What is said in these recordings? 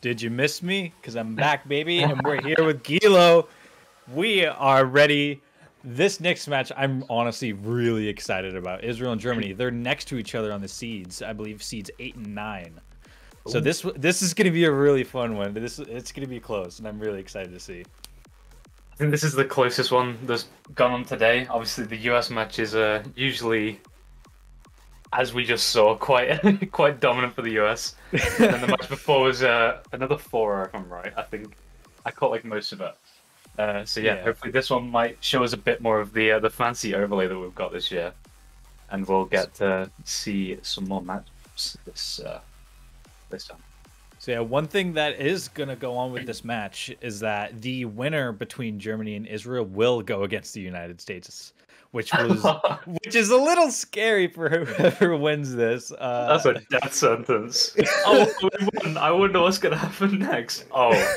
Did you miss me? Because I'm back, baby, and we're here with Gilo. We are ready. This next match, I'm honestly really excited about. Israel and Germany. They're next to each other on the seeds. I believe seeds 8 and 9. So this is going to be a really fun one. It's going to be close, and I'm really excited to see. I think this is the closest one that's gone on today. Obviously, the US matches are usually, as we just saw, quite quite dominant for the US. And then the match before was another 4, if I'm right. I think I caught like most of it. So yeah, hopefully this one might show us a bit more of the fancy overlay that we've got this year, and we'll get to see some more matchups this time. So yeah, one thing that is gonna go on with this match is that the winner between Germany and Israel will go against the United States, which is a little scary for whoever wins this. That's a death sentence. Oh, we won. I wonder what's gonna happen next. Oh.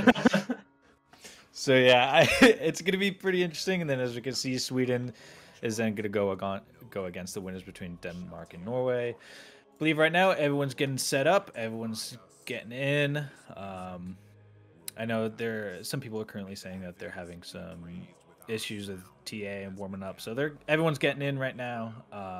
So yeah, it's gonna be pretty interesting. And then as we can see, Sweden is then gonna go against the winners between Denmark and Norway. I believe right now everyone's getting set up. Everyone's getting in. I know some people are currently saying that they're having some issues with TA and warming up, so everyone's getting in right now.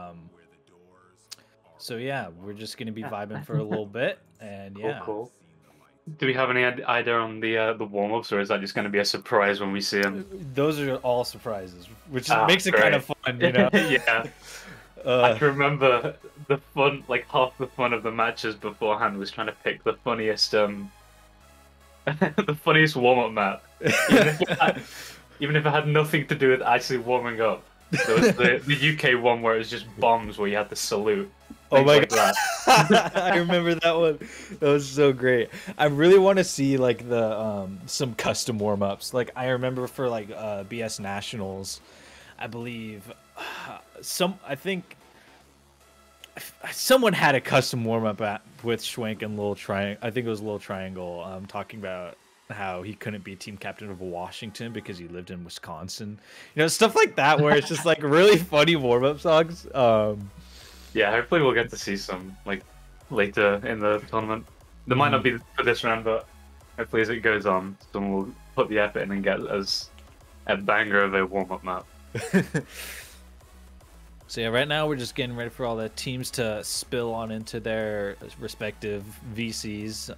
So yeah, we're just gonna be vibing for a little bit, and yeah. Cool. Do we have any idea on the warm-ups, or is that just going to be a surprise when we see them? Those are all surprises, which makes it kind of fun, you know. Yeah. I can remember the fun, like half the fun of the matches beforehand was trying to pick the funniest, the funniest warm-up map, even if it had nothing to do with actually warming up. There was the UK one where it was just bombs, where you had to salute. Oh my god! I remember that one. That was so great. I really want to see like the some custom warm-ups. Like I remember for like BS Nationals, I believe I think someone had a custom warm-up with Schwenk and Little Triangle. I think it was Little Triangle. Talking about how he couldn't be team captain of Washington because he lived in Wisconsin. You know, stuff like that where it's just like really funny warm-up songs. Yeah, hopefully we'll get to see some like later in the tournament. There might not be for this round, but hopefully as it goes on, someone will put the effort in and get us a banger of a warm-up map. So yeah, right now we're just getting ready for all the teams to spill on into their respective VCs.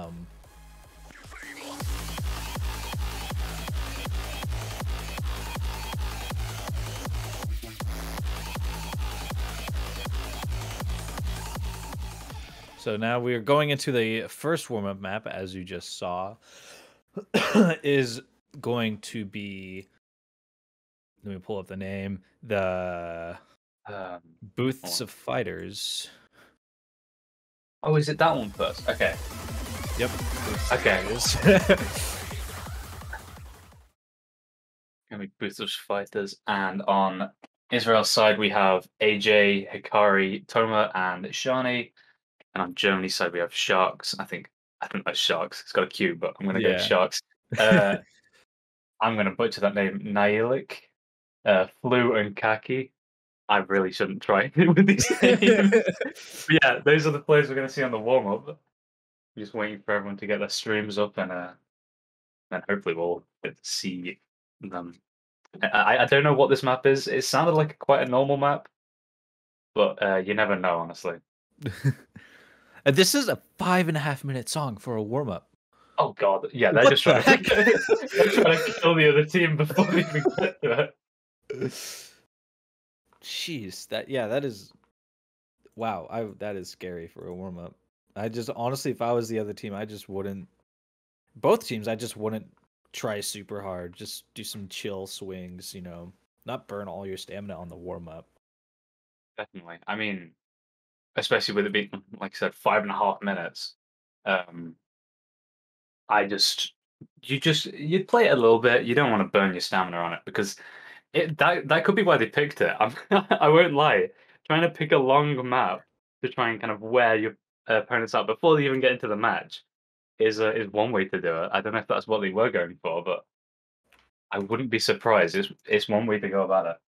So now we are going into the first warm-up map, as you just saw, is going to be, let me pull up the name, the Booths of Fighters. Oh, is it that one first? Okay. Yep. Okay. Gonna be Booths of Fighters, and on Israel's side we have AJ, Hikari, Toma, and Shani. And on Germany's side, we have Sharks. I don't know Sharks. It's got a Q, but I'm going to go Sharks. I'm going to butcher that name. Nailik, Flu, and Kaki. I really shouldn't try with these names. But yeah, those are the players we're going to see on the warm-up. Just waiting for everyone to get their streams up, and then hopefully we'll get to see them. I don't know what this map is. It sounded like quite a normal map, but you never know, honestly. This is a 5.5-minute song for a warm-up. Oh god, yeah, they're just trying to kill the other team before they even get to it. Jeez, that is, wow, that is scary for a warm-up. I just honestly, if I was the other team, I just wouldn't. Both teams, I just wouldn't try super hard. Just do some chill swings, you know, not burn all your stamina on the warm-up. Definitely. I mean, especially with it being, like I said, 5.5 minutes. You'd play it a little bit. You don't want to burn your stamina on it because that could be why they picked it. I won't lie. Trying to pick a long map to try and kind of wear your opponents out before they even get into the match is one way to do it. I don't know if that's what they were going for, but I wouldn't be surprised. It's one way to go about it.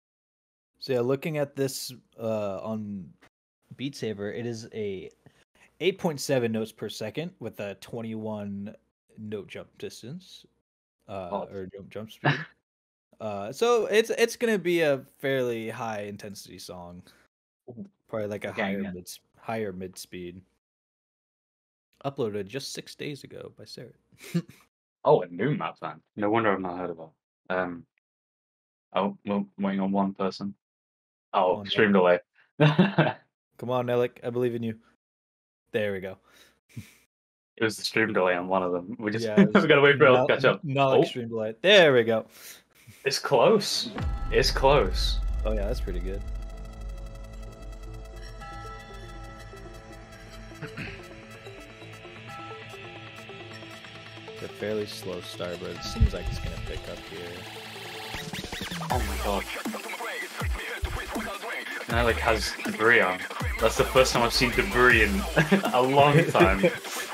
So yeah, looking at this on Beat Saber, it is a 8.7 notes per second with a 21 note jump distance, Oh, or jump speed. So it's gonna be a fairly high intensity song, probably like a getting it. higher mid speed. Uploaded just 6 days ago by Sarah. Oh, a new map then. No wonder I've not heard of it. Oh, we're waiting on one person. Come Oh, on, stream Nellic. delay. Come on, Nellic. I believe in you. There we go. It was the stream delay on one of them. We just Yeah, it we was gotta wait for it to catch up. not Oh, extreme delight. There we go. it's close. It's close. Oh yeah, that's pretty good. It's a fairly slow start, but it seems like it's gonna pick up here. Oh my god. And it like has debris on. That's the first time I've seen debris in a long time.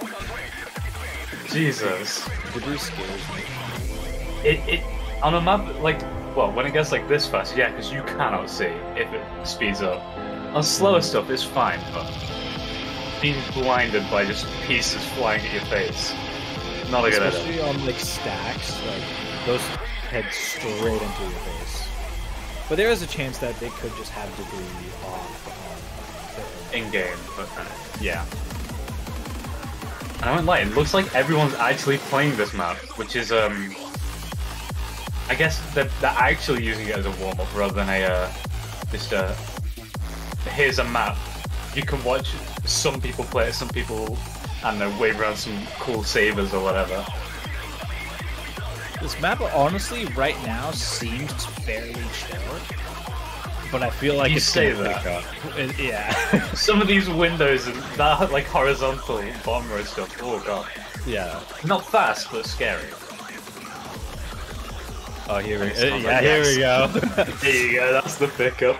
Jesus. Debris scares me. It on a map like, well, when it gets like this fast, yeah, because you cannot see if it speeds up. On slower stuff, it's fine, but being blinded by just pieces flying at your face, not a good idea. Especially on like stacks, like those head straight into your face. But there is a chance that they could just have debris off In game, but yeah. And I won't lie, it looks like everyone's actually playing this map, which is I guess they're actually using it as a warm up rather than a just a here's a map. You can watch some people play it, some people, I don't know, wave around some cool sabers or whatever. This map, honestly, right now seems fairly chill, but I feel like You it's say gonna pick that. up. Yeah. Some of these windows and that like horizontal bomber and stuff. Oh god. Yeah. Not fast, but scary. Oh, here we Nice. go. Yeah, here we go. There you go. That's the pickup.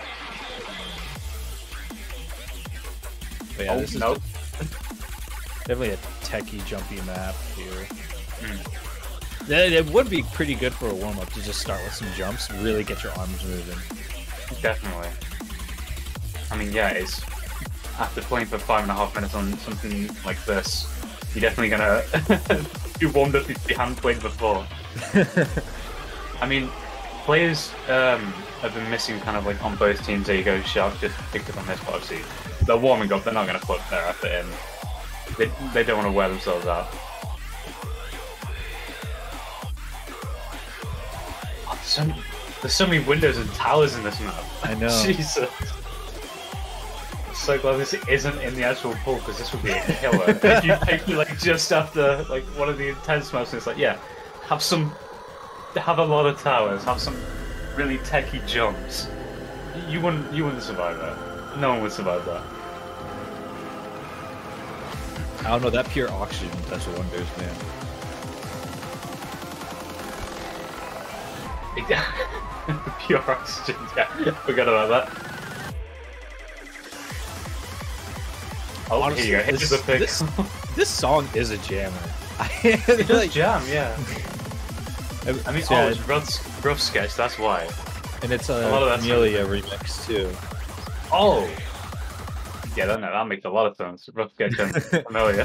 But yeah, Oh, this is nope. definitely a techie, jumpy map here. Mm. It would be pretty good for a warm up to just start with some jumps, really get your arms moving. Definitely. I mean, yeah, it's after playing for 5.5 minutes on something like this, you're definitely gonna be warmed up if you haven't played before. I mean, players have been missing kind of like on both teams. There you go, Shark just picked up on this, but obviously they're warming up. They're not going to put their effort in. They don't want to wear themselves out. Oh, there's so many windows and towers in this map. I know. Jesus. I'm so glad this isn't in the actual pool because this would be a killer. If you pick like just after like one of the intense maps, and it's like, yeah, have a lot of towers, have some really techie jumps. You wouldn't survive that. No one would survive that. I don't know, that pure oxygen does wonders, man. Pure oxygen, yeah. Forgot about that. Oh, Honestly, here you go. Here's the pick. This song is a jammer. It does jam, yeah. I mean, so, oh, it's rough sketch, that's why. And it's A lot of a that's Amelia remix too. Oh! Yeah, that makes a lot of sense. Rough sketch and familiar.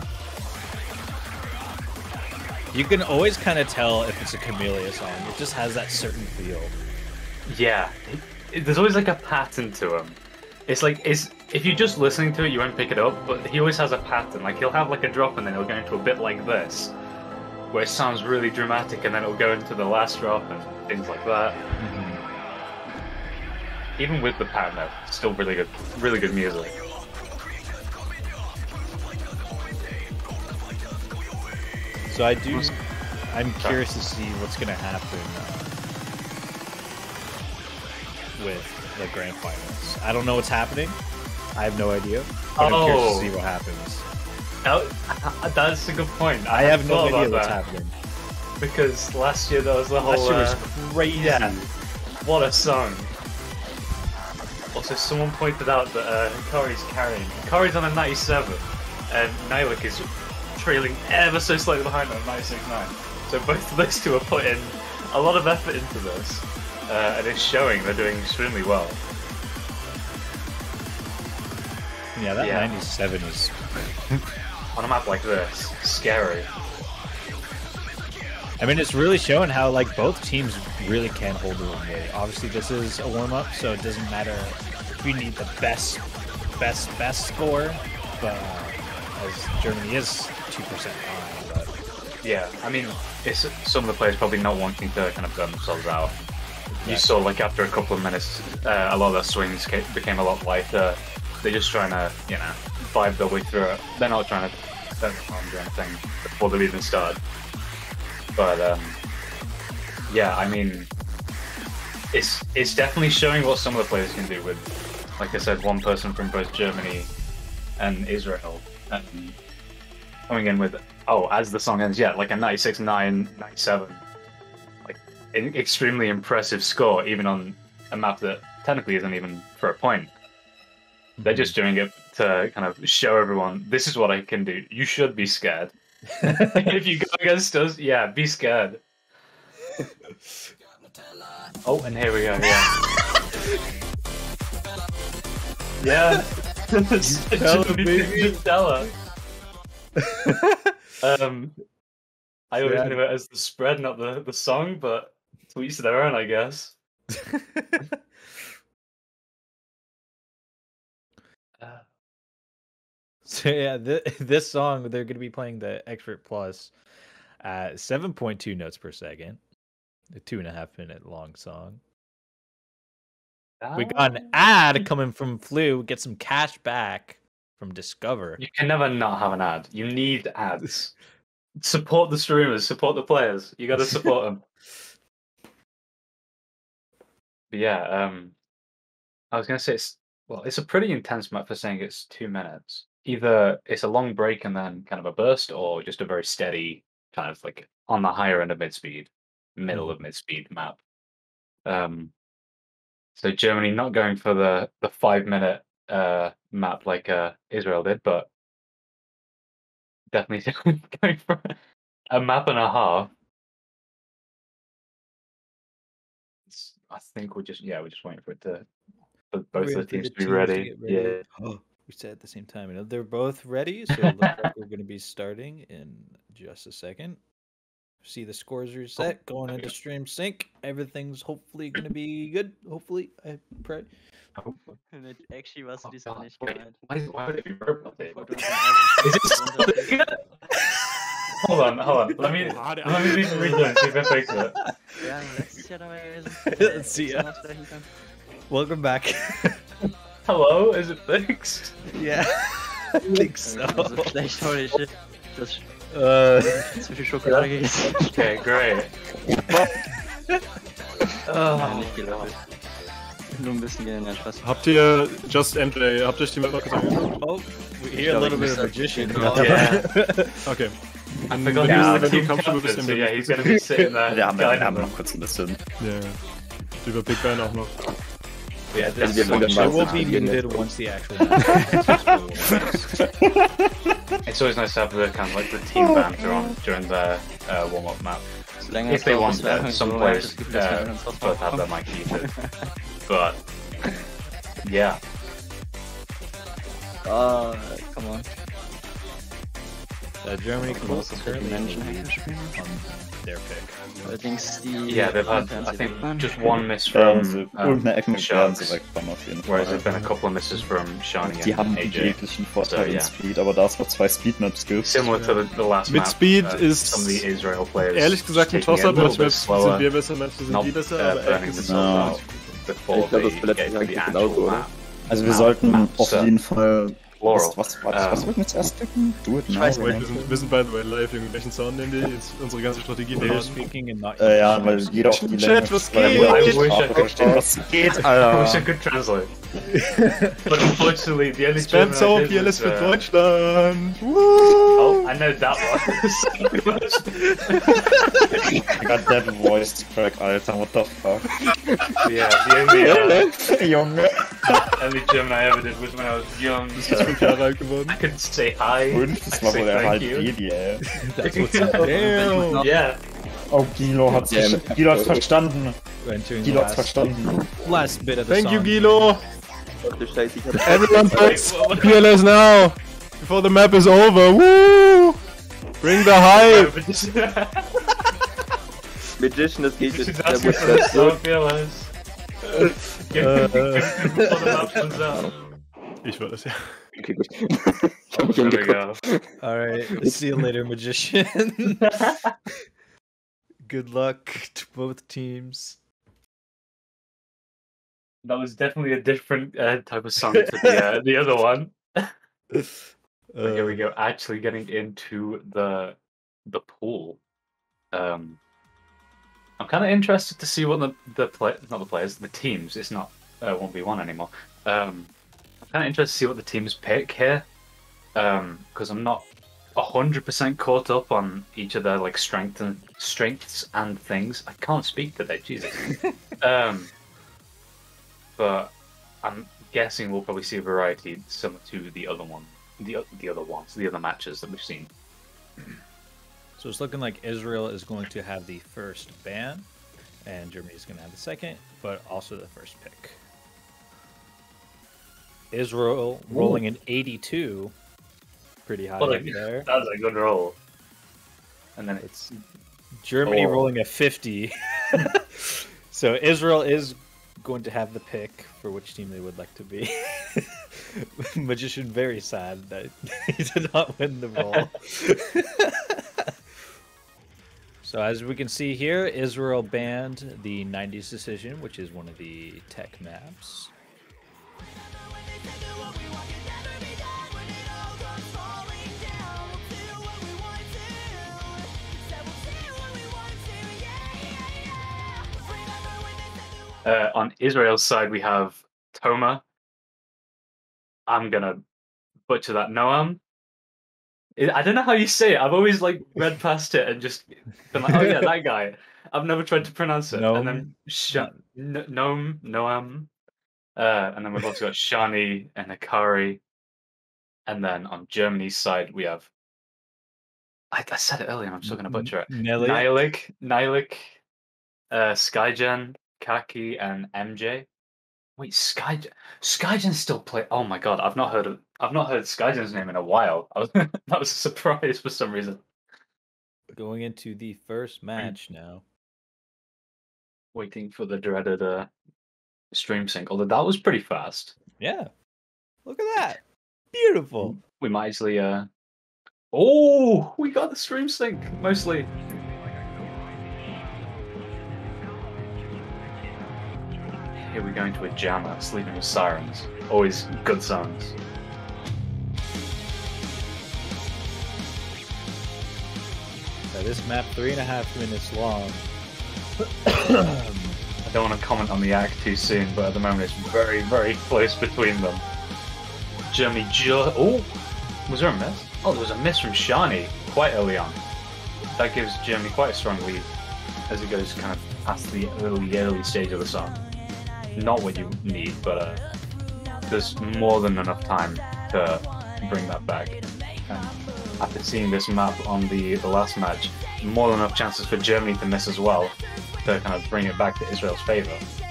You can always kind of tell if it's a Camellia song. It just has that certain feel. Yeah. There's always like a pattern to him. It's like, if you're just listening to it, you won't pick it up, but he always has a pattern. Like, he'll have like a drop and then he'll go into a bit like this, where it sounds really dramatic, and then it'll go into the last drop and things like that. Even with the pattern, though, it's still really good music. So I'm curious to see what's going to happen with the grand finals. I don't know what's happening. I have no idea. But I'm curious to see what happens. That's a good point. I have no thought idea about what's that. happening. Because last year there was the whole. Last year was crazy. Yeah, what a song. Also, someone pointed out that Hikari's carrying. Hikari's on a 97, and Nylik is trailing ever so slightly behind on 96.9. So both of those two are putting a lot of effort into this, and it's showing they're doing extremely well. Yeah, that 97 is On a map like this, scary. I mean, it's really showing how like both teams really can hold their own weight. Obviously, this is a warm-up, so it doesn't matter if we need the best score. But as Germany is 2% behind, but Yeah, I mean, it's some of the players probably not wanting to kind of burn themselves out. You saw like after a couple of minutes, a lot of their swings became a lot lighter. They're just trying to, you know, vibe their way through it. They're not trying to turn their arms or anything before they've even started. But yeah, I mean, it's definitely showing what some of the players can do with, like I said, one person from both Germany and Israel coming in with, oh, as the song ends, yeah, like a 96-9, 97, like an extremely impressive score, even on a map that technically isn't even for a point. They're just doing it to kind of show everyone, this is what I can do. You should be scared. If you go against us, yeah, be scared. Oh, and here we go, yeah. Yeah. Stella. I always knew it as the spread, not the song, but to each their own, I guess. So yeah, this song they're going to be playing the Expert Plus at 7.2 notes per second, a 2.5-minute long song. We got an ad coming from Flu. Get some cash back from Discover. You can never not have an ad. You need ads. Support the streamers. Support the players. You got to support them. But yeah, I was gonna say it's a pretty intense map for saying it's 2 minutes. Either it's a long break and then kind of a burst, or just a very steady kind of like on the higher end of mid-speed, middle of mid-speed map. So Germany not going for the 5-minute map like Israel did, but definitely going for a map and a half. I think we're just waiting for it for both of the teams to be ready. Yeah. Oh, we said at the same time. You know, they're both ready, so it looks like we're going to be starting in just a second. See the scores reset, going into stream sync. Everything's hopefully going to be good. Hopefully, I pray. Actually, warst du diesmal nicht Wait, gemeint. why would it be verbal? Is it Hold on. Let me rejoin, see if I fix it. Ja, letztes Jahr dabei gewesen. Let's see. Welcome back. Hello, is it fixed? Yeah, I think so. Also schlecht heute. Zu viel Schokolade gegessen. Okay, great. Nicht gelaufen. Nur ein bisschen geändert, Spaß. Habt ihr Just MJ, habt ihr euch die Map noch gesagt? Oh, we hear a little bit of magician. Yeah. Okay. I forgot Ja, the team komm schon, captain, bisschen so yeah, he's gonna be sitting there. Wir haben noch kurz ein bisschen. Ja. Über Big Ben auch noch. Yeah, this wir wollen It will be muted once the actual match. it's always nice to have the kind of like the team banter on during the warm-up map. If they want that, some players both have their mic muted. But yeah. Come on. Germany can also currently Menschen on spielen. their pick. Allerdings die. Yeah, they've had I think just one miss Also, from irgendeine Ecke werden sie Sharks, wegkommen auf jeden whereas there's Fall. been a couple of misses from Shani Die and haben AJ. jeglichen Vorteil So, yeah. in Speed, aber da es noch 2 Speed-Maps gibt. Similar to the last Mit map, Speed ist some of the Israel players ehrlich gesagt ein taking it a Toss-Up, little manchmal bit sind slower, wir besser, manchmal sind not die besser, aber burning echt ist themselves Ja. out before Ich glaub, das they letzte get to Jahr the genauso, actual oder? map. Also wir sollten auf so. jeden Fall... Laurel. Was wollten wir jetzt erst klicken? Do it now. weiß oder? wir sind by the way live, im gleichen Sound nehmen die jetzt unsere ganze Strategie They're verraten. speaking and not. Ja, weil jeder auf die Chat, was weil geht? jeder auf die I wish I Sprache could versteht. Was geht, I wish I Alter? could translate. But unfortunately, the only Spam German I so did PLS was, für Deutschland! Oh, I know that one. I got that voice crack, Alter. What the fuck? Yeah, the Junge. only German I ever did was when I was young. Ist 5 Jahre alt geworden. I could say hi. Und I das could war say wohl der thank halt you. Edi, ey. That's what's up. Damn. Yeah. Oh, Gilo hat's verstanden. Entering Gilo hat's the verstanden. last bit of the Thank you, song. Gilo! Everyone press PLS now! Before the map is over, woo! Bring the hype! Magician, das geht jetzt. That's Der what muss it's so fearless. Ich war das, ja. Okay, gut. Ich hab mich There we umgeguckt. go. All right. See you later, magician. Good luck to both teams. That was definitely a different type of song to the other one. But here we go. Actually, getting into the pool. I'm kind of interested to see what the teams. It's not 1v1 anymore. I'm kind of interested to see what the teams pick here, because I'm not 100% caught up on each of their like strengths and things. I can't speak today, Jesus. But I'm guessing we'll probably see a variety similar to the other matches that we've seen. So it's looking like Israel is going to have the first ban, and Germany is going to have the second, but also the first pick. Israel rolling an 82, pretty high up there. That's a good roll. And then It's Germany rolling a 50. So Israel is going to have the pick for which team they would like to be. Magician very sad that he did not win the roll. So as we can see here, Israel banned the 90s decision, which is one of the tech maps. On Israel's side, we have Toma. I'm gonna butcher that. Noam. I don't know how you say it. I've always like read past it and just been like, oh yeah, that guy. I've never tried to pronounce it. Noam? And then Noam. And then we've also got Shani and Akari. And then on Germany's side, we have. I said it earlier, and I'm still gonna butcher it. Nilik, Skygen, Kaki, and MJ. Wait, Skygen's still play. Oh my god, I've not heard Skygen's name in a while. That was a surprise for some reason. Going into the first match now. Waiting for the dreaded stream sync. Although that was pretty fast. Yeah. Look at that. Beautiful. We might actually oh, we got the stream sync mostly. Here we go into a jammer, Sleeping with Sirens. Always good songs. So this map 3.5 minutes long. I don't want to comment on the act too soon, but at the moment it's very, very close between them. Germany oh! Was there a miss? Oh, there was a miss from Shani quite early on. That gives Germany quite a strong lead as it goes kind of past the early stage of the song. Not what you need, but there's more than enough time to bring that back. And after seeing this map on the last match, more than enough chances for Germany to miss as well to kind of bring it back to Israel's favour.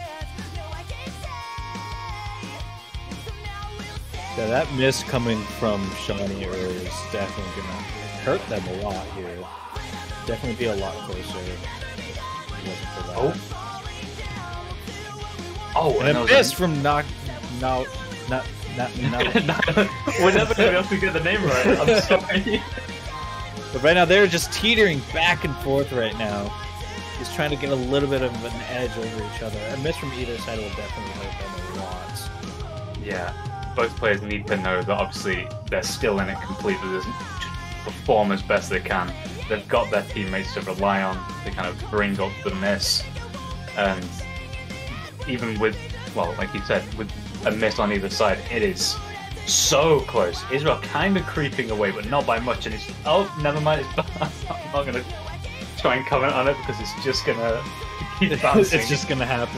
Yeah, that miss coming from Shani earlier is definitely going to hurt them a lot here. Definitely be a lot closer if it wasn't for that. Oh, and a miss from not. We're never going to be able to get the name right. I'm sorry. But right now they're just teetering back and forth right now. Just trying to get a little bit of an edge over each other. A miss from either side will definitely hurt them a lot. Yeah, both players need to know that obviously they're still in it completely. Just perform as best they can. They've got their teammates to rely on to kind of bring up the miss. And even with, well, like you said, with a miss on either side, it is so close. Israel kind of creeping away, but not by much. And it's, oh, never mind, it's bad. I'm not going to try and comment on it because it's just going to keep bouncing. It's just going to happen.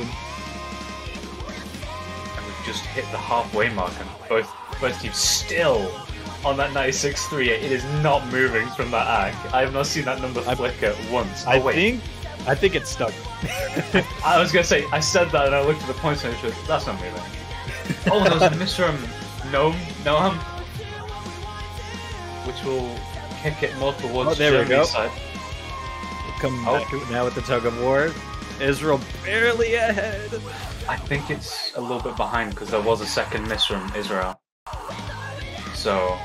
And we've just hit the halfway mark, and both teams still on that 96-3. It is not moving from that act. I have not seen that number flicker once. I think it's stuck. I was gonna say, I said that and I looked at the points and I was like, that's not moving. Oh, there was a miss from Noam. which will kick it more towards there we go. Germany's side. Come back now with the tug of war. Israel barely ahead. I think it's a little bit behind because there was a second miss from Israel. So,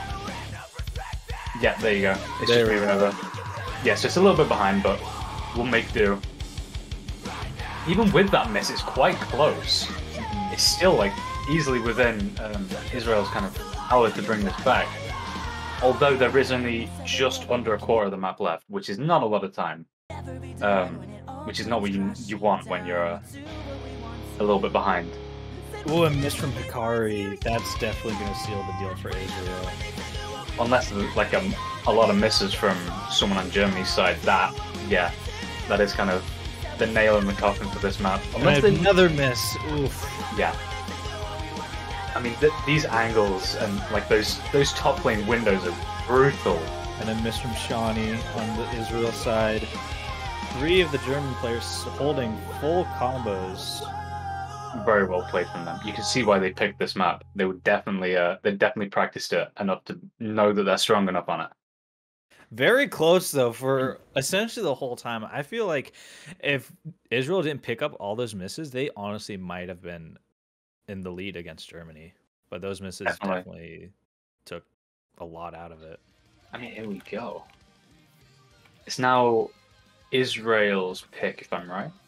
yeah, there you go. It's There just we moving over. Yeah, so it's a little bit behind, but we'll make do. Even with that miss, it's quite close. It's still like easily within Israel's kind of power to bring this back. Although there is only just under a quarter of the map left, which is not a lot of time. Which is not what you want when you're a little bit behind. Ooh, a miss from Hikari. That's definitely going to seal the deal for Israel. Unless there's like a lot of misses from someone on Germany's side, that is kind of the nail in the coffin for this map. Unless And another miss. Oof. yeah. I mean, these angles and like those top lane windows are brutal. And a miss from Shawnee on the Israel side. 3 of the German players holding full combos. Very well played from them. You can see why they picked this map. They would definitely practiced it enough to know that they're strong enough on it. Very close though for essentially the whole time. I feel like if Israel didn't pick up all those misses, they honestly might have been in the lead against Germany. But those misses definitely took a lot out of it. I mean, here we go. It's now Israel's pick, if I'm right.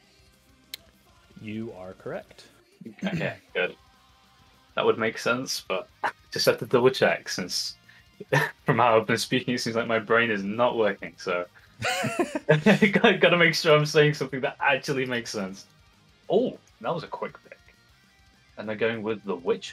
You are correct. Okay, good. That would make sense, but just have to double check since from how I've been speaking, it seems like my brain is not working. So gotta make sure I'm saying something that actually makes sense. Oh, that was a quick pick. And they're going with the Witch,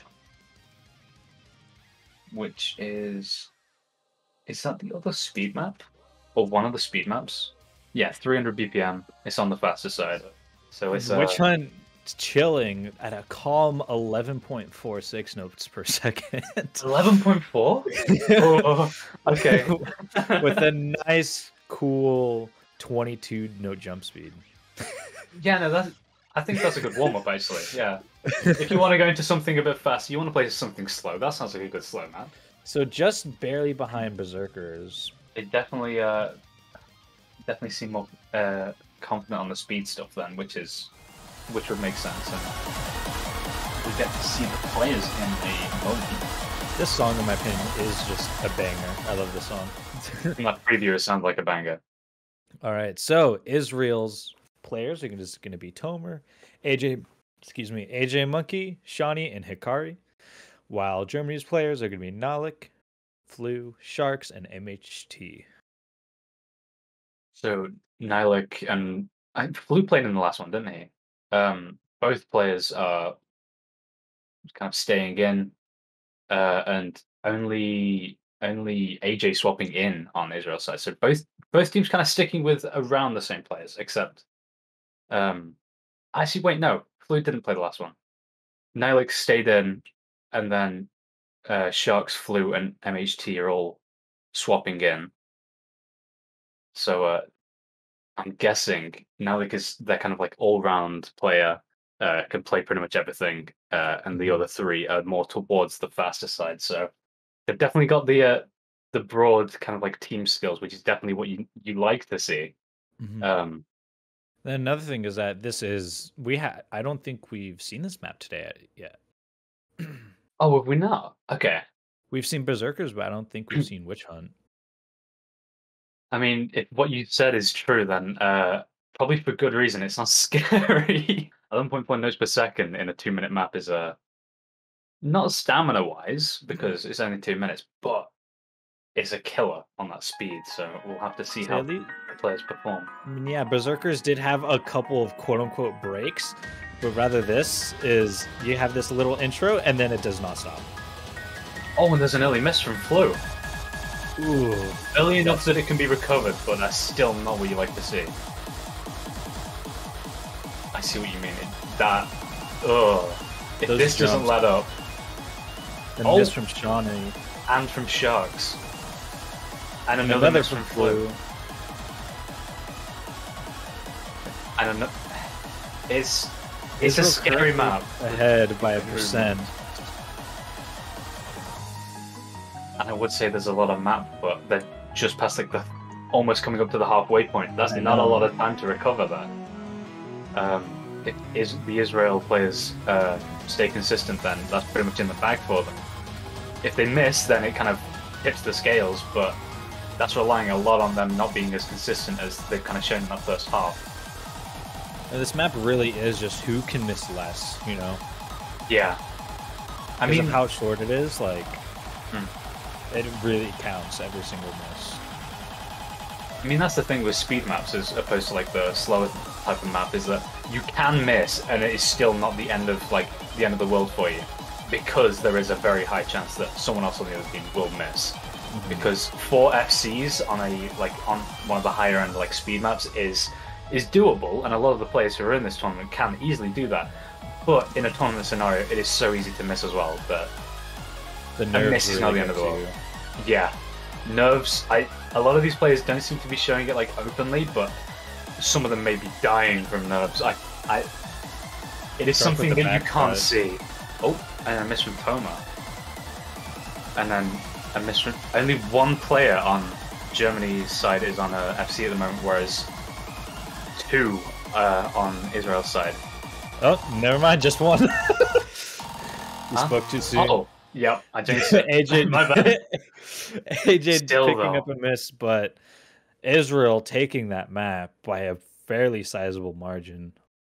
which is that the other speed map or one of the speed maps? Yeah, 300 BPM. It's on the faster side. So it's Witch Hunt chilling at a calm 11.46 notes per second. 11.4? Oh, okay. With a nice, cool 22 note jump speed. Yeah, no, I think that's a good warm-up, actually. Yeah. If you want to go into something a bit faster, you want to play something slow. That sounds like a good slow map. So just barely behind Berserkers. They definitely seem more confident on the speed stuff then, which would make sense. And we get to see the players in the moment. This song, in my opinion, is just a banger. I love this song. From that preview, it sounds like a banger. All right, so Israel's players are just going to be Tomer, AJ Monkey, Shawnee, and Hikari, while Germany's players are going to be Nalik, Flu, Sharks, and MHT. So Nilek and Flu played in the last one, didn't he? Both players are kind of staying in, and only AJ swapping in on Israel's side. So both teams kind of sticking with around the same players, except actually wait, no, Flu didn't play the last one. Nilek stayed in, and then Sharks, Flu, and MHT are all swapping in. So I'm guessing now because they're kind of like all-round player, can play pretty much everything, and the other 3 are more towards the faster side. So they've definitely got the broad kind of like team skills, which is definitely what you like to see. Mm-hmm. Then another thing is that I don't think we've seen this map today yet. Oh, have we not? Okay. We've seen Berserkers, but I don't think we've seen Witch Hunt. I mean, if what you said is true, then probably for good reason. It's not scary. 11.4 notes per second in a 2-minute map is not stamina-wise, because it's only 2 minutes, but it's a killer on that speed. So we'll have to see how the players perform. I mean, yeah, Berserkers did have a couple of quote-unquote breaks, but rather this is you have this little intro, and then it does not stop. Oh, and there's an early miss from Flu. Ooh. Early enough that it can be recovered, but that's still not what you like to see. I see what you mean. If Those this doesn't jumps. let up. And miss from Shawnee. And from Sharks. And another miss from Flu. And it's a scary map. Ahead by 1%. And I would say there's a lot of map, but they're just past like the almost coming up to the halfway point. That's not a lot of time to recover that. If the Israel players stay consistent, then that's pretty much in the bag for them. If they miss, then it kind of tips the scales, but that's relying a lot on them not being as consistent as they've kind of shown in that first half. And this map really is just who can miss less, you know? Yeah. I Because mean, of how short it is, like, it really counts every single miss. I mean, that's the thing with speed maps as opposed to like the slower type of map, is that you can miss and it is still not the end of the world for you, because there is a very high chance that someone else on the other team will miss. Because 4 FCs on on one of the higher end like speed maps is doable, and a lot of the players who are in this tournament can easily do that. But in a tournament scenario, it is so easy to miss as well that The a nerves miss is really not the end of the get world. you. Yeah, nerves. A lot of these players don't seem to be showing it like openly, but some of them may be dying from nerves. It is Start with something the that you back can't side. see. Oh, and a miss from Toma. And then a miss from... Only one player on Germany's side is on a FC at the moment, whereas 2 on Israel's side. Oh, never mind, just one. You spoke too soon. Oh, yep, I jinxed it. AJ, My bad. AJ Still, picking though. up a miss, but Israel taking that map by a fairly sizable margin.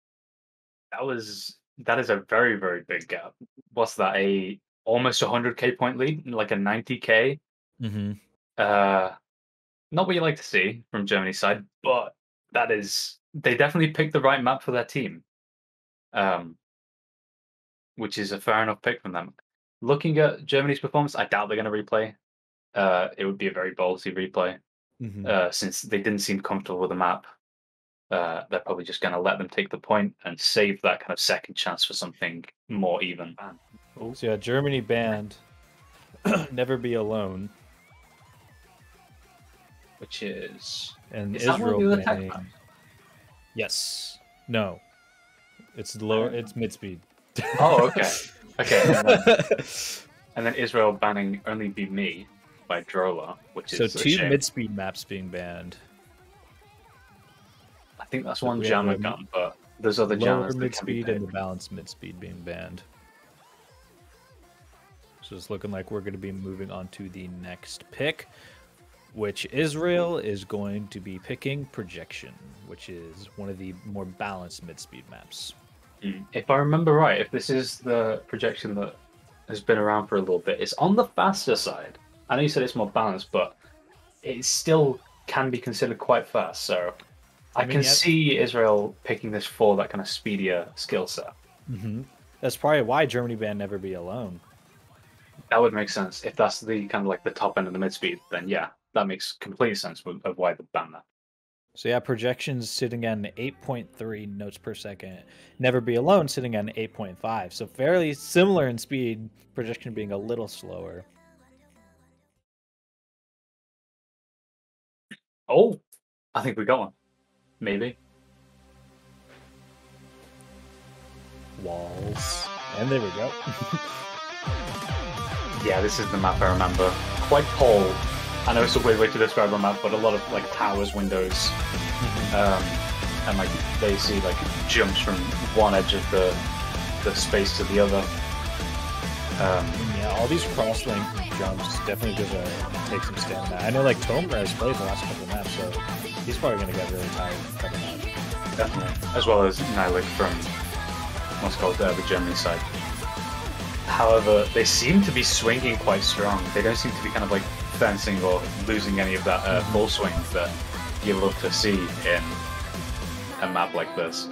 That is a very, very big gap. What's that? Almost 100k point lead, like a 90k. Mm-hmm. Not what you like to see from Germany's side, but they definitely picked the right map for their team. Which is a fair enough pick from them. Looking at Germany's performance, I doubt they're going to replay. It would be a very ballsy replay, since they didn't seem comfortable with the map. They're probably just going to let them take the point and save that kind of second chance for something more even. So yeah, Germany banned Never Be Alone, Which is... and Is that one of Israel the other tech banning. maps? Yes. No. It's lower. It's mid speed. Oh, okay. Okay. And then Israel banning Only Be Me by Drola, which is So a 2 shame. mid speed maps being banned. I think that's So one we have jammer a gun, but there's other Lower jammers that mid can be speed and the picked. balanced mid speed being banned. So it's looking like we're going to be moving on to the next pick, which Israel is going to be picking Projection, which is one of the more balanced mid speed maps. If I remember right, if this is the projection that has been around for a little bit, it's on the faster side. I know you said it's more balanced, but it still can be considered quite fast. So I mean, can yeah. see Israel picking this for that kind of speedier skill set. That's probably why Germany banned Never Be Alone. That would make sense. If that's the kind of like the top end of the mid speed, then yeah, that makes complete sense of why they banned that. So yeah, Projection's sitting at an 8.3 notes per second. Never Be Alone sitting at an 8.5. So fairly similar in speed, Projection being a little slower. Oh, I think we got one. Maybe. Walls. And there we go. Yeah, this is the map I remember. Quite tall. I know it's a weird way to describe a map, but a lot of like towers, windows, and like they see like jumps from one edge of the space to the other. Yeah, all these cross-link jumps definitely take some stamina. I know like Tomer has played the last couple of maps, so he's probably going to get really tired coming out. Definitely. As well as Nylik from what's called the Germany side. However, they seem to be swinging quite strong. They don't seem to be kind of like fencing or losing any of that full swing that you love to see in a map like this.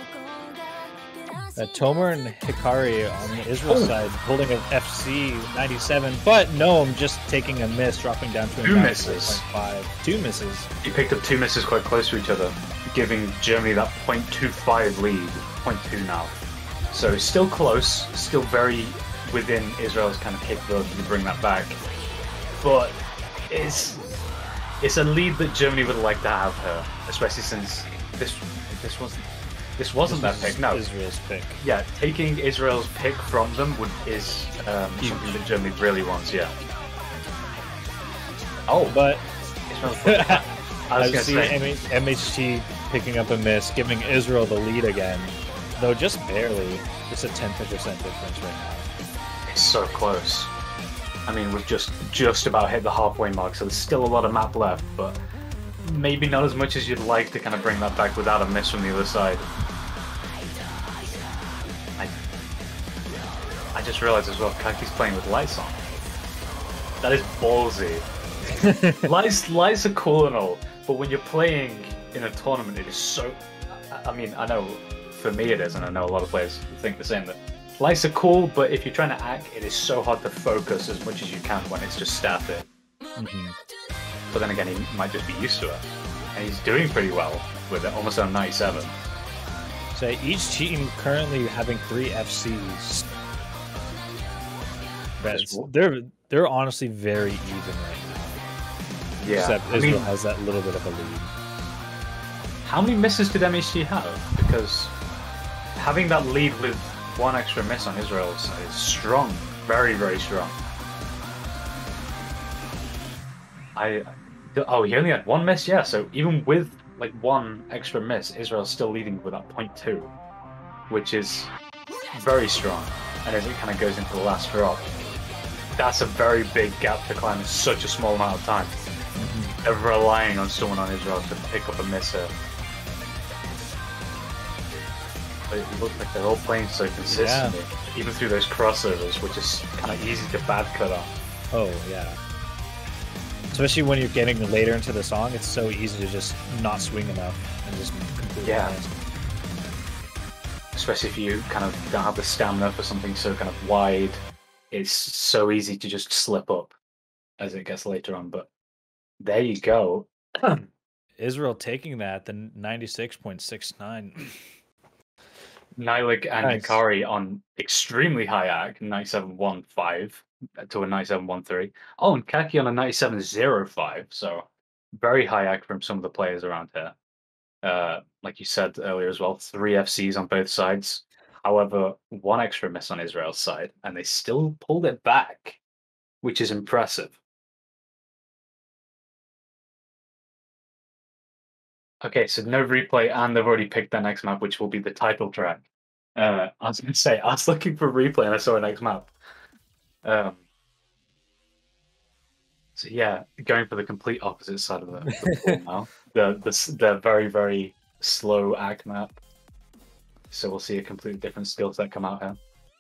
Tomer and Hikari on the Israel side holding an FC 97, but Noam just taking a miss, dropping down to a 9.5. 2 misses. He picked up 2 misses quite close to each other, giving Germany that 0.25 lead, 0.2 now. So still close, still very within Israel's kind of capability to bring that back. But it's a lead that Germany would like to have her, especially since this wasn't their pick. No, Israel's pick. Yeah, taking Israel's pick from them is something that Germany really wants. Yeah. Oh, But I was I gonna see say, MHT picking up a miss, giving Israel the lead again, though just barely. Just a 10% difference right now. it's so close. I mean, we've just about hit the halfway mark, so there's still a lot of map left, but maybe not as much as you'd like to kind of bring that back without a miss from the other side. I just realized as well, Kaki's playing with lights on. That is ballsy. lights are cool and all, but when you're playing in a tournament, it is so... I mean, I know for me it is, and I know a lot of players think the same, that lights are cool, but if you're trying to act, it is so hard to focus as much as you can when it's just static. But then again, he might just be used to it. And he's doing pretty well with it, almost on 97. So each team currently having 3 FCs. They're honestly very even right now. Yeah, Except I Israel mean, has that little bit of a lead. how many misses did MHT have? Because having that lead with 1 extra miss on Israel is strong. Very, very strong. Oh, he only had 1 miss? Yeah, so even with like 1 extra miss, Israel's still leading with that 0.2, which is very strong. And as it kind of goes into the last drop, that's a very big gap to climb in such a small amount of time. They're relying on someone on Israel to pick up a miss here. But it looks like they're all playing so consistently, even through those crossovers, which is kind of easy to bad cut off. Oh, yeah. Especially when you're getting later into the song, it's so easy to just not swing enough and just completely miss. Especially if you kind of don't have the stamina for something so kind of wide, it's so easy to just slip up as it gets later on. But there you go. Israel taking that, the 96.69. Nylik and Nice. Hikari on extremely high AC, 97.15 to a 97.13. Oh, and Kaki on a 97.05, so very high AC from some of the players around here. Like you said earlier as well, 3 FCs on both sides. However, 1 extra miss on Israel's side, and they still pulled it back, which is impressive. Okay, so no replay, and they've already picked their next map, which will be the title track. I was going to say, I was looking for replay, and I saw a next map. So yeah, going for the complete opposite side of the pool now. The very, very slow AC map. So we'll see a completely different skill set come out here.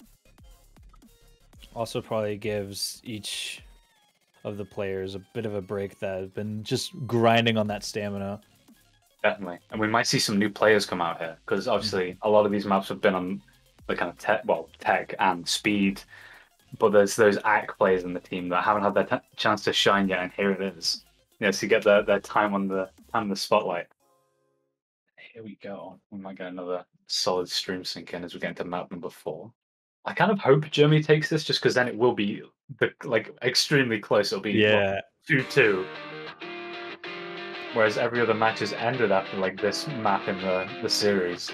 Also probably gives each of the players a bit of a break that have been just grinding on that stamina. Definitely. And we might see some new players come out here, because obviously a lot of these maps have been on the kind of tech and speed, but there's those AC players in the team that haven't had their chance to shine yet, and here it is. Yes, to get their time on the spotlight. Here we go. We might get another solid stream sync in as we get into map number 4. I kind of hope Germany takes this, just because then it will be extremely close. It'll be 2-2. Whereas every other match has ended after like this map in the series.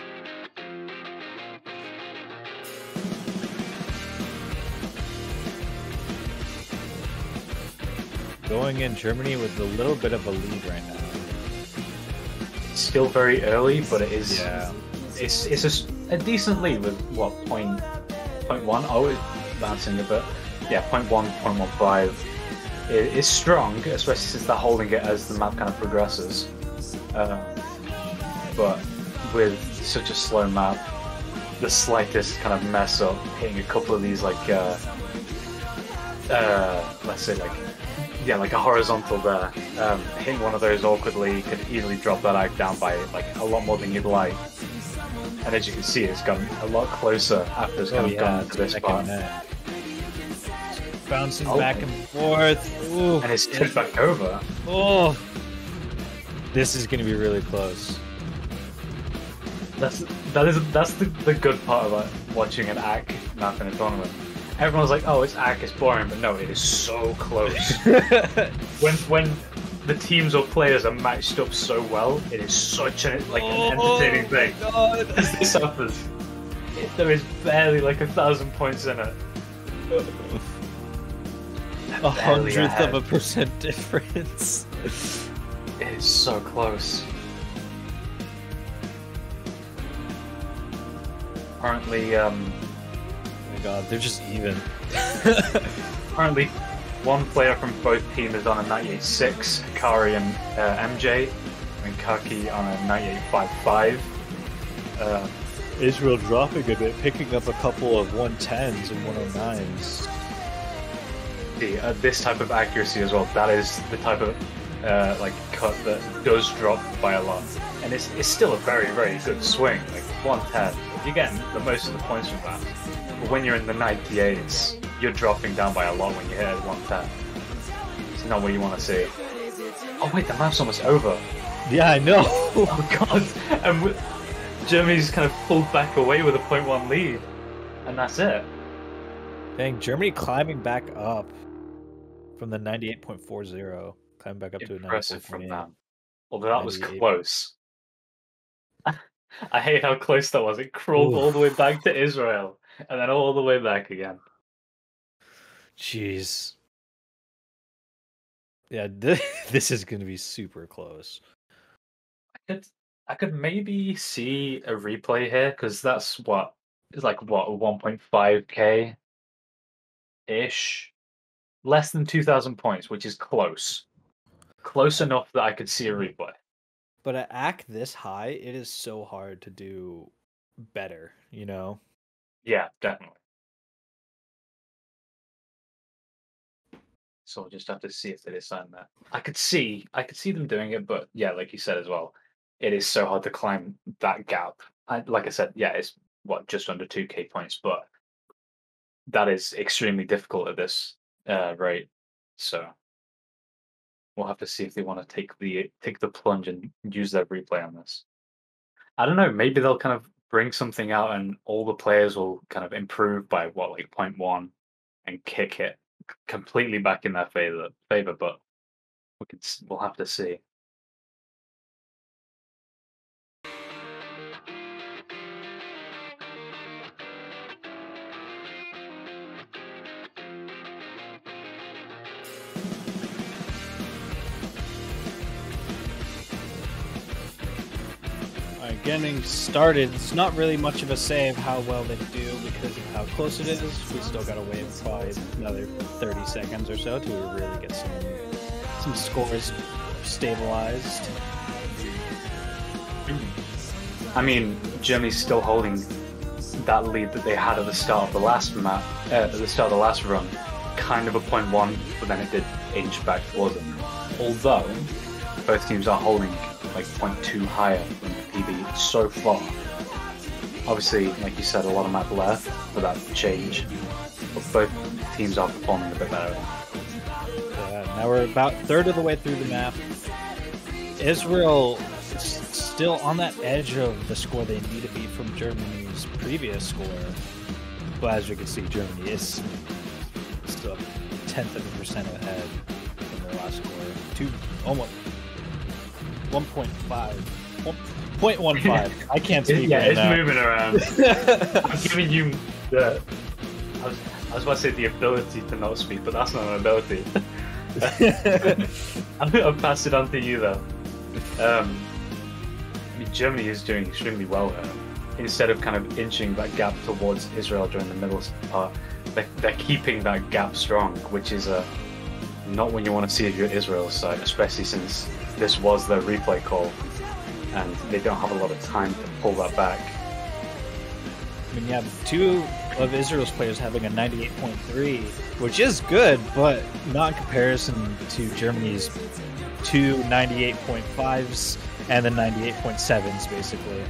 Going in Germany with a little bit of a lead right now. It's still very early, but it is. Yeah. It's a decent lead with what, 0.1? Oh, it's bouncing a bit. Yeah, 0.1, 0.15. It is strong, especially since they're holding it as the map kind of progresses. But with such a slow map, the slightest kind of mess up, hitting a couple of these like let's say like a horizontal there, hitting one of those awkwardly could easily drop that AC down by like a lot more than you'd like. And as you can see, it's gotten a lot closer after it's kind of gone to this part. Bouncing back and forth. Ooh. And it's tipped back over. Oh, this is going to be really close. That's the good part about watching an AC map in a tournament. Everyone's like, "Oh, it's AC, it's boring," but no, it is so close. when the teams or players are matched up so well, it is such an entertaining thing. As this happens, there is barely like 1,000 points in it. 0.1% difference. It is so close. Currently, Oh my god, they're just even. currently, one player from both teams is on a 98.6, Hikari and MJ, and Kaki on a 98.55. Israel dropping a bit, picking up a couple of 110s and 109s. This type of accuracy as well, that is the type of like cut that does drop by a lot. And it's still a very, very good swing, like 110. You're getting the most of the points from that. But when you're in the 98s, you're dropping down by a lot when you hit at 110. It's not what you want to see. Oh wait, the map's almost over. Yeah, I know. Oh god. And Germany's kind of pulled back away with a 0.1 lead. And that's it. Dang, Germany climbing back up from the 98.40, climbing back up Impressive to a from 94.8. them. Although that was 98. close. I hate how close that was. It crawled all the way back to Israel and then all the way back again. Jeez. Yeah, this is going to be super close. I could maybe see a replay here because that's what is like what 1.5k ish, less than 2,000 points, which is close, close enough that I could see a replay. But at ACK this high, it is so hard to do better, you know? Yeah, definitely. So we'll just have to see if they decide that. I could see them doing it, but yeah, like you said as well, it is so hard to climb that gap. Like I said, yeah, it's what just under 2k points, but that is extremely difficult at this rate. So we'll have to see if they want to take the plunge and use their replay on this. I don't know. Maybe they'll kind of bring something out, and all the players will kind of improve by what, like 0.1, and kick it completely back in their favor. But we'll have to see. Alright, getting started. It's not really much of a say of how well they do because of how close it is. We still gotta wait probably another 30 seconds or so to really get some scores stabilized. I mean, Germany's still holding that lead that they had at the start of the last map, at the start of the last run, kind of a 0.1, but then it did inch back towards them. Although both teams are holding like 0.2 higher than the PB so far. Obviously, like you said, a lot of map left for that to change, but both teams are performing a bit better. Now we're about a third of the way through the map. Israel is still on that edge of the score they need to beat from Germany's previous score. But as you can see, Germany is still 0.1% ahead from their last score. Almost 1.5. 0.15. I can't speak Yeah, right it's now. moving around. I'm giving you the. I was about to say the ability to not speak, but that's not an ability. I'll pass it on to you though. I mean, Germany is doing extremely well here. Instead of kind of inching that gap towards Israel during the middle part, they're keeping that gap strong, which is not what you want to see if you're Israel's side, especially since this was their replay call, and they don't have a lot of time to pull that back. I mean, yeah, two of Israel's players having a 98.3, which is good, but not in comparison to Germany's two 98.5s and the 98.7s, basically.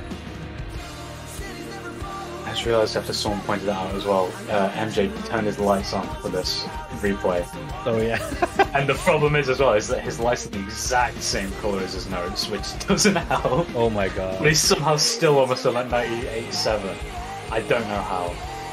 I just realised after someone pointed that out as well, MJ turned his lights on for this replay. Oh, yeah. And the problem is as well is that his lights are the exact same colour as his notes, which doesn't help. Oh my god. But he's somehow still almost at like 98.7. I don't know how.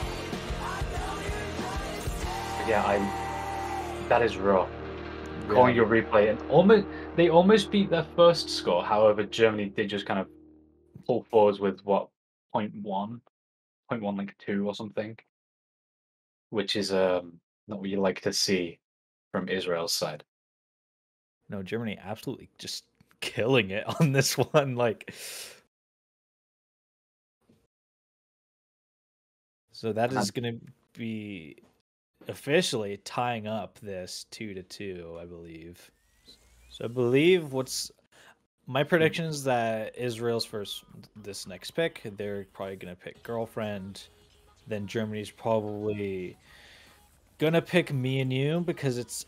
But yeah, that is rough. Yeah. Calling your replay and they almost beat their first score. However, Germany did just kind of pull forwards with what 0.1, like 2 or something, which is not what you like to see. from Israel's side. No, Germany absolutely just killing it on this one. Like, so that is going to be officially tying up this 2-2, I believe. So I believe what's my prediction is that Israel's first this next pick, they're probably going to pick girlfriend. Then Germany's probably gonna pick me and you because it's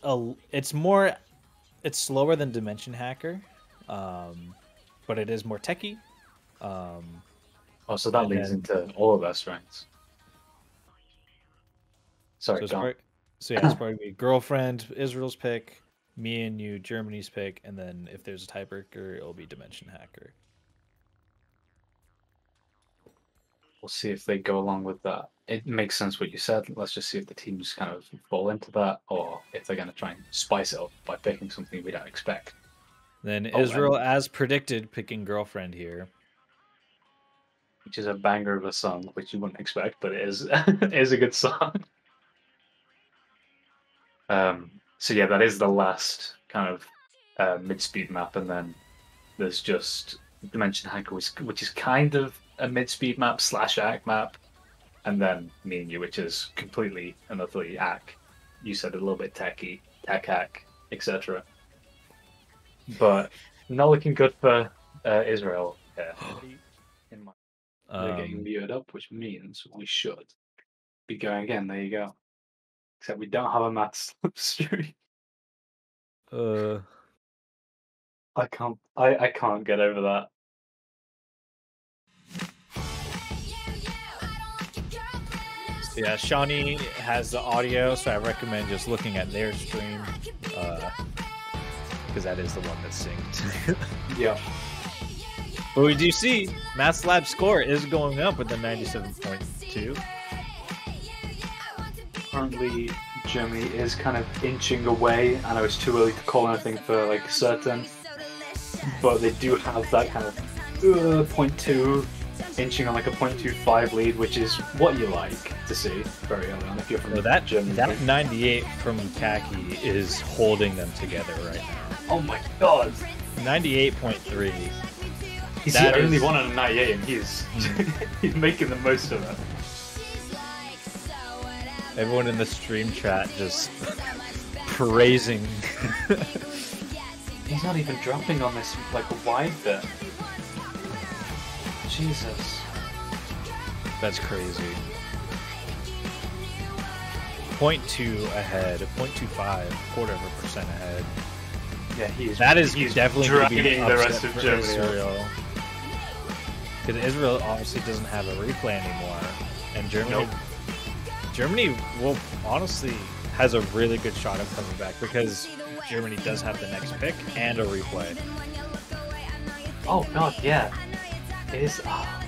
slower than Dimension Hacker, but it is more techy. Oh, so that leads into all of our strengths. Sorry, John. So yeah, it's probably girlfriend, Israel's pick, me and you, Germany's pick, and then if there's a tiebreaker, it'll be Dimension Hacker. We'll see if they go along with that. It makes sense what you said. Let's just see if the teams kind of fall into that, or if they're going to try and spice it up by picking something we don't expect. Then Israel, as predicted, picking girlfriend here, which is a banger of a song, which you wouldn't expect, but it is it is a good song. So yeah, that is the last kind of mid-speed map, and then there's just Dimension Hacker, which is kind of a mid-speed map / ACK map, and then me and you, which is completely and utterly ACK. You said a little bit techy, tech hack, etc. But not looking good for Israel. Yeah. They're getting muted up, which means we should be going again. There you go. Except we don't have a math stream. I can't get over that. So yeah, Shawnee has the audio, so I recommend just looking at their stream, because that is the one that's synced. Yeah. But we do see Math's Lab score is going up with the 97.2. Currently, Germany is kind of inching away. I know it's too early to call anything for like certain, but they do have that kind of 0.2 inching on like a 0.25 lead, which is what you like to see very early on if you're from Germany. That 98 from Kaki is holding them together right now. Oh my god! 98.3. He's the only one on a 98 and he's making the most of it. Everyone in the stream chat just praising. He's not even dropping on this like wide bit. Jesus. That's crazy. 0.2 ahead, 0.25, quarter of a percent ahead. Yeah, he's definitely dragging the rest of Germany. Israel. Because Israel obviously doesn't have a replay anymore, and Germany will honestly has a really good shot of coming back because Germany does have the next pick and a replay. Oh god, yeah. It is.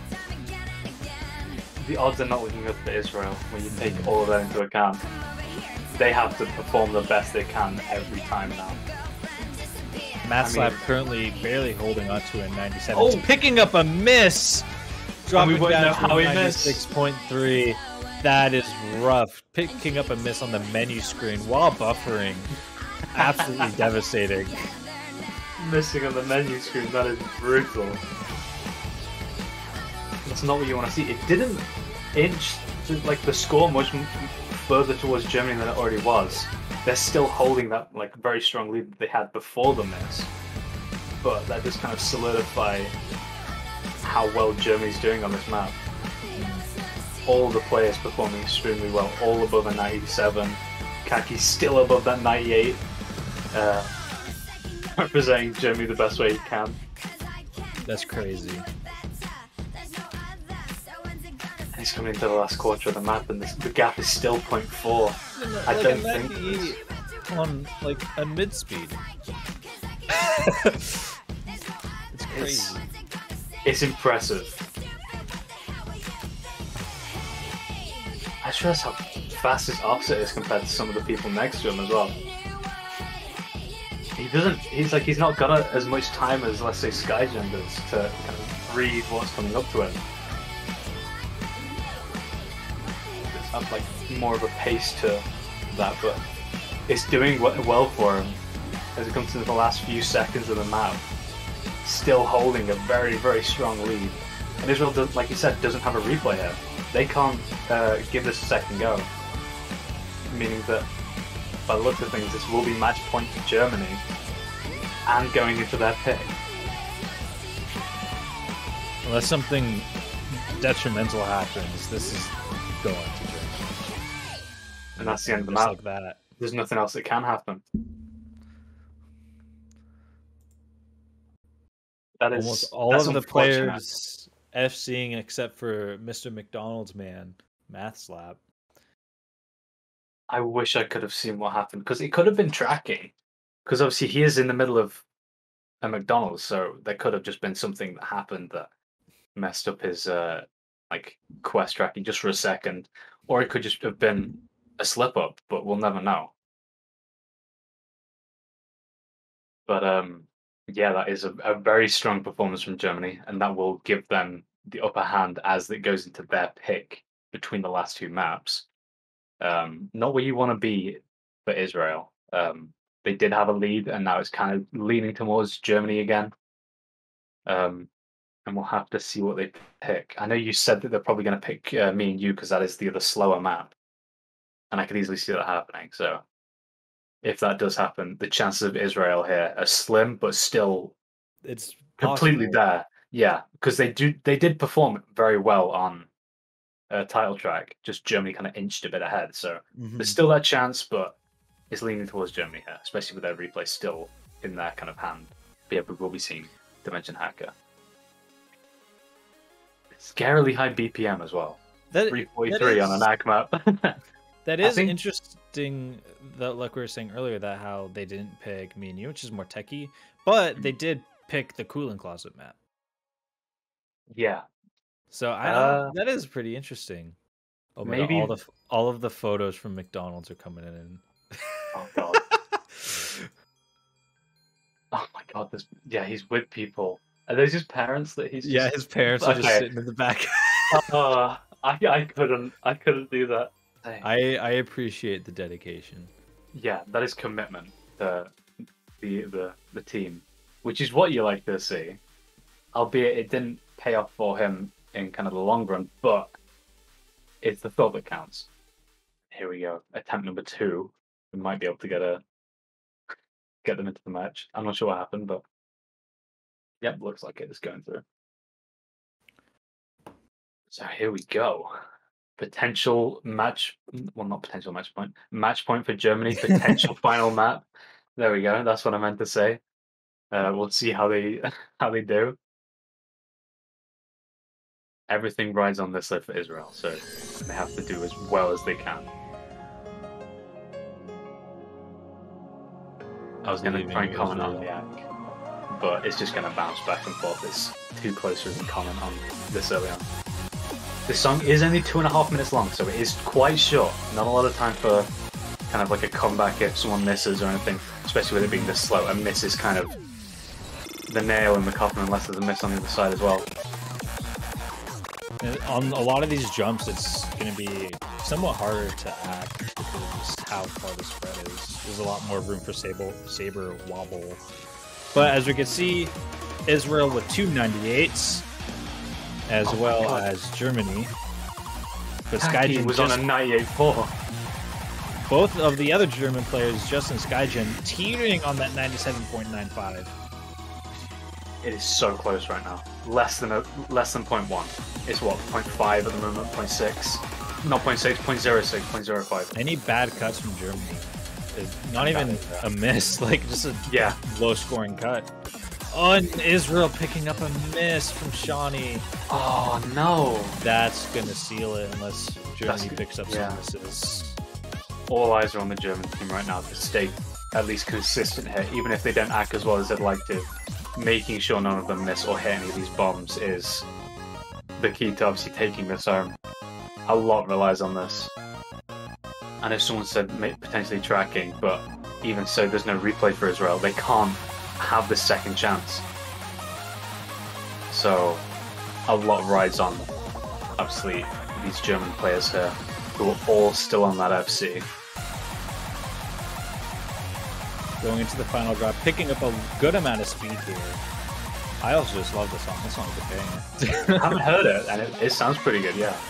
The odds are not looking good for Israel when you take all of that into account. They have to perform the best they can every time now. Matslab currently barely holding on to a 97. Oh, picking up a miss! Dropping down to 96.3. That is rough. Picking up a miss on the menu screen while buffering. Absolutely devastating. Missing on the menu screen, that is brutal. That's not what you want to see. It didn't inch like the score much further towards Germany than it already was. They're still holding that like very strong lead that they had before the miss, but that just kind of solidified how well Germany's doing on this map. All the players performing extremely well, all above a 97. Kaki's still above that 98, representing Germany the best way he can. That's crazy. He's coming into the last quarter of the map, and the gap is still 0.4. I don't think on like a mid speed. It's crazy. It's impressive. I just realized how fast his offset is compared to some of the people next to him as well. He's not got as much time as, let's say, Skygen does to kind of read what's coming up to it. It's not like more of a pace to that, but it's doing well for him as it comes to the last few seconds of the map. Still holding a very, very strong lead. And Israel, does, like you said, doesn't have a replay here. They can't give this a second go. Meaning that, by the looks of things, this will be match point for Germany and going into their pick. Unless something detrimental happens, this is going to Germany. And that's the end of the Just map. like that. There's nothing else that can happen. That is Almost all that's of the unfortunate. players FCing except for Mr. McDonald's man, Math Slap. I wish I could have seen what happened because it could have been tracking. Because obviously he is in the middle of a McDonald's, so there could have just been something that happened that messed up his like quest tracking just for a second, or it could just have been a slip up, but we'll never know. But yeah, that is a very strong performance from Germany, and that will give them the upper hand as it goes into their pick between the last two maps. Not where you want to be for Israel. They did have a lead, and now it's kind of leaning towards Germany again. And we'll have to see what they pick. I know you said that they're probably going to pick me and you because that is the other slower map, and I could easily see that happening. So if that does happen, the chances of Israel here are slim, but still It's completely possible. there. Yeah, because they did perform very well on title track. Just Germany kind of inched a bit ahead, so there's still that chance, but it's leaning towards Germany here, especially with their replay still in their kind of hand. But yeah, we will be seeing Dimension Hacker. Scarily high BPM as well. That 343 on an AG map. That I is think- interesting, that like we were saying earlier, that how they didn't pick me and you, which is more techie, but they did pick the cooling closet map. Yeah, So I don't, that is pretty interesting. Oh my maybe- God, all of the photos from McDonald's are coming in. oh god. Oh my god, he's with people. Are those his parents that he's just... Yeah, his parents are just Okay. sitting in the back. I couldn't do that. I appreciate the dedication. Yeah, that is commitment to the team, which is what you like to see. Albeit it didn't pay off for him in kind of the long run, but it's the thought that counts. Here we go. Attempt number 2. We might be able to get them into the match. I'm not sure what happened, but yep, looks like it is going through. So here we go. Potential match, well, not potential match point. Match point for Germany. Potential final map. There we go. That's what I meant to say. We'll see how they do. Everything rides on this side for Israel, so they have to do as well as they can. I was going to try and comment on the act, but it's just going to bounce back and forth. It's too close to even comment on this early on. This song is only 2.5 minutes long, so it is quite short. Not a lot of time for kind of like a comeback if someone misses or anything, especially with it being this slow. A miss is kind of the nail in the coffin unless there's a miss on the other side as well. And on a lot of these jumps, it's going to be somewhat harder to act because how far the spread is. There's a lot more room for Saber wobble. But as we can see, Israel with 2 98s, as well as Germany. But Skyjin was on a 98.4. Both of the other German players, Justin Skyjin, teetering on that 97.95. It is so close right now. Less than 0.1. It's what, 0.5 at the moment, 0.6. Not 0.6, 0.06, 0.05. Any bad cuts from Germany is not even a miss, like just a low scoring cut. Oh, and Israel picking up a miss from Shawnee. Oh no. That's gonna seal it unless Germany picks up some misses. All eyes are on the German team right now to stay at least consistent here, even if they don't act as well as they'd like to. Making sure none of them miss or hit any of these bombs is the key to obviously taking this home. A lot relies on this. I know someone said potentially tracking, but even so, there's no replay for Israel. They can't have the second chance. So, a lot rides on, obviously, these German players here, who are all still on that FC. going into the final drop, picking up a good amount of speed here. I also just love this song. This song's a banger. I haven't heard it, and it sounds pretty good, yeah.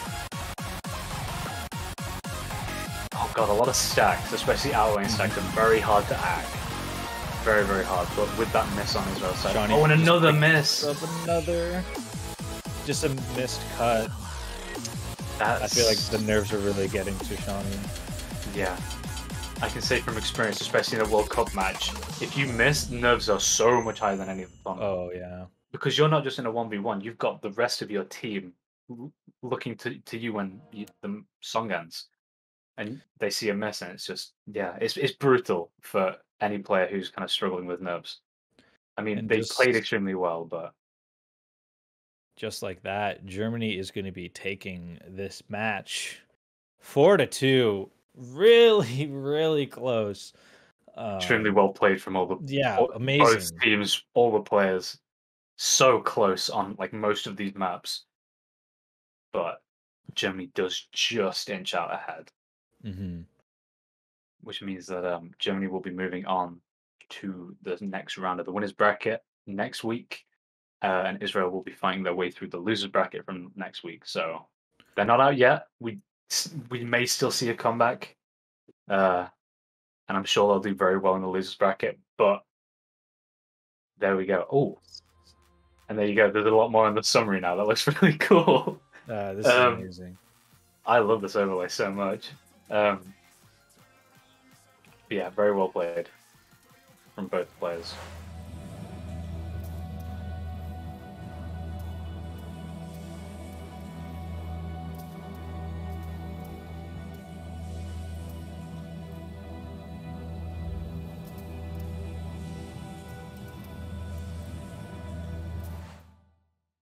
Oh god, a lot of stacks, especially outlane stacks, are very hard to act. Very, very hard, but with that miss on Israel's side. Johnny Oh, and just another picked miss! Up another. Just a missed cut. I feel like the nerves are really getting to Shawnee. Yeah. I can say from experience, especially in a World Cup match, if you miss, nerves are so much higher than any of the Oh, yeah. Because you're not just in a 1v1, you've got the rest of your team looking to you when the song ends. And they see a miss, and it's just, yeah, it's brutal for any player who's kind of struggling with nerves. I mean, And they just- played extremely well, but Just like that, Germany is going to be taking this match 4-2. Really, really close. extremely well played from all the Yeah, both amazing. teams, all the players. So close on like most of these maps, but Germany does just inch out ahead, Mm-hmm. which means that Germany will be moving on to the next round of the winners bracket next week, and Israel will be fighting their way through the losers bracket from next week. So they're not out yet. We may still see a comeback, and I'm sure they'll do very well in the losers bracket. But there we go. Oh, and there you go. There's a lot more in the summary now. That looks really cool. This is amazing. I love this overlay so much. Yeah, very well played from both players.